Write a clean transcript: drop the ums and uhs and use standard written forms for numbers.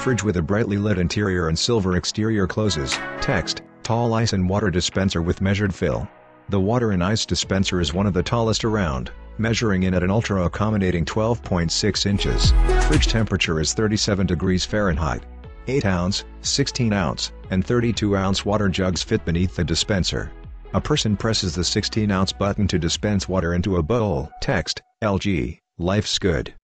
fridge with a brightly lit interior and silver exterior closes. Text: tall ice and water dispenser with measured fill. The water and ice dispenser is one of the tallest around, measuring in at an ultra-accommodating 12.6 inches. Fridge temperature is 37 degrees Fahrenheit. 8-ounce, 16-ounce, and 32-ounce water jugs fit beneath the dispenser. A person presses the 16-ounce button to dispense water into a bowl. Text: LG, life's good.